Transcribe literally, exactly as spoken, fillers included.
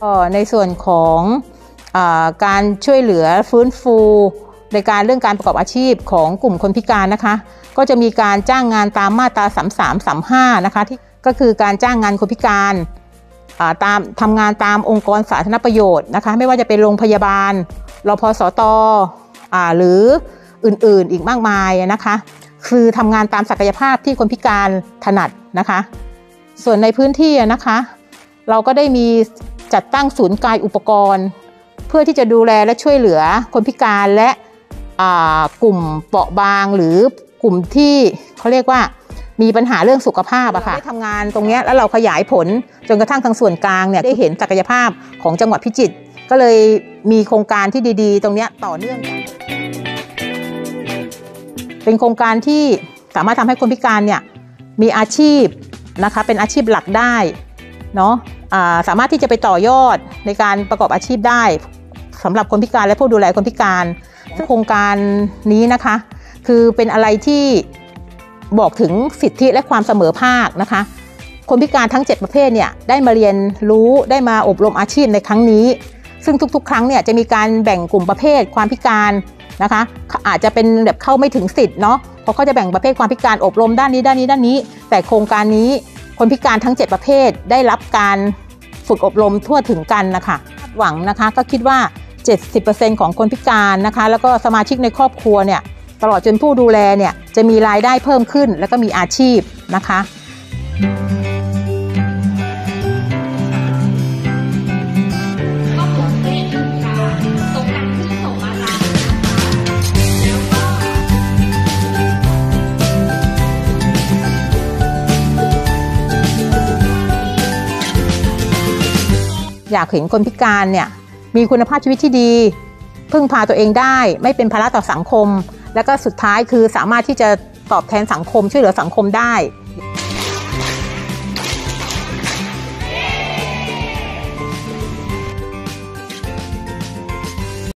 ในส่วนของการช่วยเหลือฟื้นฟูในการเรื่องการประกอบอาชีพของกลุ่มคนพิการนะคะก็จะมีการจ้างงานตามมาตราสามสาม สามห้านะคะที่ก็คือการจ้างงานคนพิการตามทำงานตามองค์กรสาธารณประโยชน์นะคะไม่ว่าจะเป็นโรงพยาบาลรพสตหรืออื่นๆอีกมากมายนะคะคือทำงานตามศักยภาพที่คนพิการถนัดนะคะส่วนในพื้นที่นะคะเราก็ได้มีจัดตั้งศูนย์กายอุปกรณ์เพื่อที่จะดูแลและช่วยเหลือคนพิการและกลุ่มเปราะบางหรือกลุ่มที่เขาเรียกว่ามีปัญหาเรื่องสุขภาพอะค่ะได้ทำงานตรงนี้แล้วเราขยายผลจนกระทั่งทางส่วนกลางเนี่ยได้เห็นศักยภาพของจังหวัดพิจิตรก็เลยมีโครงการที่ดีๆตรงนี้ต่อเนื่องกันเป็นโครงการที่สามารถทำให้คนพิการเนี่ยมีอาชีพนะคะเป็นอาชีพหลักได้เนาะสามารถที่จะไปต่อยอดในการประกอบอาชีพได้สำหรับคนพิการและผู้ดูแลคนพิการซึ่งโครงการนี้นะคะคือเป็นอะไรที่บอกถึงสิทธิและความเสมอภาคนะคะคนพิการทั้งเจ็ดประเภทเนี่ยได้มาเรียนรู้ได้มาอบรมอาชีพในครั้งนี้ซึ่งทุกๆครั้งเนี่ยจะมีการแบ่งกลุ่มประเภทความพิการนะคะอาจจะเป็นแบบเข้าไม่ถึงสิทธิ์เนาะเพราะเขาจะแบ่งประเภทความพิการอบรมด้านนี้ด้านนี้ด้านนี้แต่โครงการนี้คนพิการทั้งเจ็ดประเภทได้รับการฝึกอบรมทั่วถึงกันนะคะหวังนะคะก็คิดว่า เจ็ดสิบเปอร์เซ็นต์ ของคนพิการนะคะแล้วก็สมาชิกในครอบครัวเนี่ยตลอดจนผู้ดูแลเนี่ยจะมีรายได้เพิ่มขึ้นแล้วก็มีอาชีพนะคะอยากเห็นคนพิการเนี่ยมีคุณภาพชีวิตที่ดีพึ่งพาตัวเองได้ไม่เป็นภาระต่อสังคมและก็สุดท้ายคือสามารถที่จะตอบแทนสังคมช่วยเหลือสังคมได้